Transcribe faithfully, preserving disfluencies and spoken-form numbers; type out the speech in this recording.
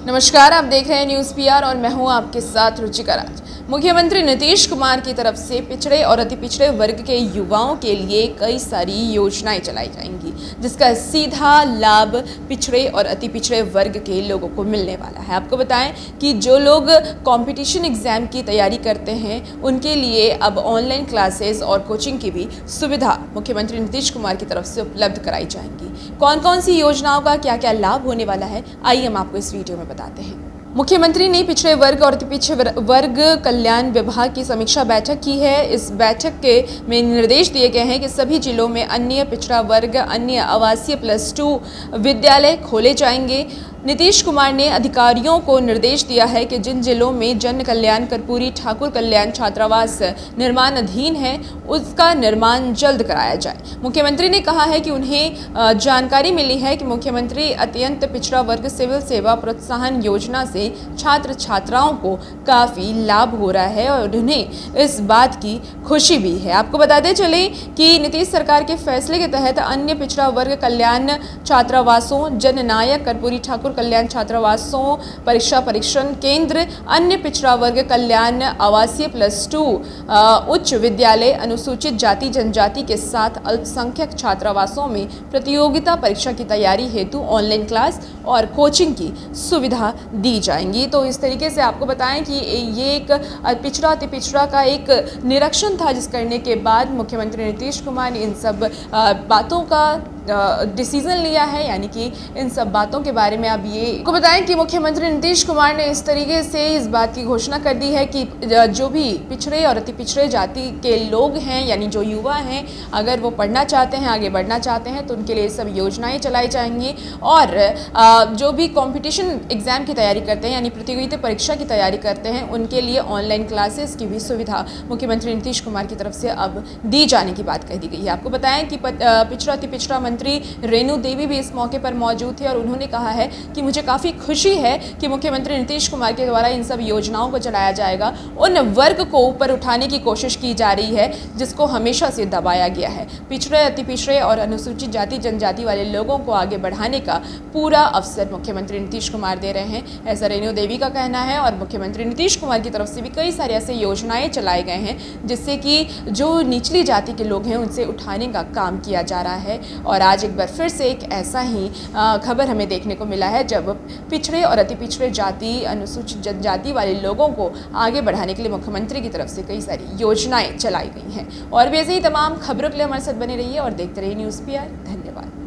नमस्कार, आप देख रहे हैं न्यूज़ पीआर और मैं हूं आपके साथ रुचिका राज। मुख्यमंत्री नीतीश कुमार की तरफ से पिछड़े और अति पिछड़े वर्ग के युवाओं के लिए कई सारी योजनाएं चलाई जाएंगी, जिसका सीधा लाभ पिछड़े और अति पिछड़े वर्ग के लोगों को मिलने वाला है। आपको बताएं कि जो लोग कंपटीशन एग्जाम की तैयारी करते हैं उनके लिए अब ऑनलाइन क्लासेस और कोचिंग की भी सुविधा मुख्यमंत्री नीतीश कुमार की तरफ से उपलब्ध कराई जाएंगी। कौन कौन सी योजनाओं का क्या क्या लाभ होने वाला है, आइए हम आपको इस वीडियो में बताते हैं। मुख्यमंत्री ने पिछड़े वर्ग और अति पिछड़े वर्ग कल्याण विभाग की समीक्षा बैठक की है। इस बैठक के में निर्देश दिए गए हैं कि सभी जिलों में अन्य पिछड़ा वर्ग अन्य आवासीय प्लस टू विद्यालय खोले जाएंगे। नीतीश कुमार ने अधिकारियों को निर्देश दिया है कि जिन जिलों में जन कल्याण कर्पूरी ठाकुर कल्याण छात्रावास निर्माण अधीन है उसका निर्माण जल्द कराया जाए। मुख्यमंत्री ने कहा है कि उन्हें जानकारी मिली है कि मुख्यमंत्री अत्यंत पिछड़ा वर्ग सिविल सेवा प्रोत्साहन योजना से छात्र छात्राओं को काफ़ी लाभ हो रहा है और उन्हें इस बात की खुशी भी है। आपको बताते चले कि नीतीश सरकार के फैसले के तहत अन्य पिछड़ा वर्ग कल्याण छात्रावासों जननायक कर्पूरी ठाकुर कल्याण छात्रावासों परीक्षा परीक्षण केंद्र अन्य पिछड़ा वर्ग कल्याण आवासीय प्लस टू उच्च विद्यालय अनुसूचित जाति जनजाति के साथ अल्पसंख्यक छात्रावासों में प्रतियोगिता परीक्षा की तैयारी हेतु ऑनलाइन क्लास और कोचिंग की सुविधा दी जाएंगी। तो इस तरीके से आपको बताएं कि ये एक पिछड़ा अति पिछड़ा का एक निरीक्षण था, जिस करने के बाद मुख्यमंत्री नीतीश कुमार ने इन सब बातों का डिसीजन लिया है, यानी कि इन सब बातों के बारे में अब ये को बताएं कि मुख्यमंत्री नीतीश कुमार ने इस तरीके से इस बात की घोषणा कर दी है कि जो भी पिछड़े और अति पिछड़े जाति के लोग हैं, यानी जो युवा हैं, अगर वो पढ़ना चाहते हैं, आगे बढ़ना चाहते हैं, तो उनके लिए सब योजनाएं चलाई जाएंगी। और जो भी कंपटीशन एग्जाम की तैयारी करते हैं, यानी प्रतियोगिता परीक्षा की तैयारी करते हैं, उनके लिए ऑनलाइन क्लासेस की भी सुविधा मुख्यमंत्री नीतीश कुमार की तरफ से अब दी जाने की बात कह दी गई है। आपको बताएं कि पिछड़ा अति पिछड़ा मंत्री रेणु देवी भी इस मौके पर मौजूद थे और उन्होंने कहा है कि मुझे काफ़ी खुशी है कि मुख्यमंत्री नीतीश कुमार के द्वारा इन सब योजनाओं को चलाया जाएगा। उन वर्ग को ऊपर उठाने की कोशिश की जा रही है जिसको हमेशा से दबाया गया है। पिछड़े अति पिछड़े और अनुसूचित जाति जनजाति वाले लोगों को आगे बढ़ाने का पूरा अवसर मुख्यमंत्री नीतीश कुमार दे रहे हैं, ऐसा रेणु देवी का कहना है। और मुख्यमंत्री नीतीश कुमार की तरफ से भी कई सारे ऐसे योजनाएं चलाए गए हैं जिससे कि जो निचली जाति के लोग हैं उनसे उठाने का काम किया जा रहा है। और आज एक बार फिर से एक ऐसा ही खबर हमें देखने को मिला है जब पिछड़े और अति पिछड़े जाति अनुसूचित जनजाति वाले लोगों को आगे बढ़ाने के लिए मुख्यमंत्री की तरफ से कई सारी योजनाएं चलाई गई हैं। और भी ऐसे ही तमाम खबरों के लिए हमारे साथ बने रहिए और देखते रहिए न्यूज़ पीआर। धन्यवाद।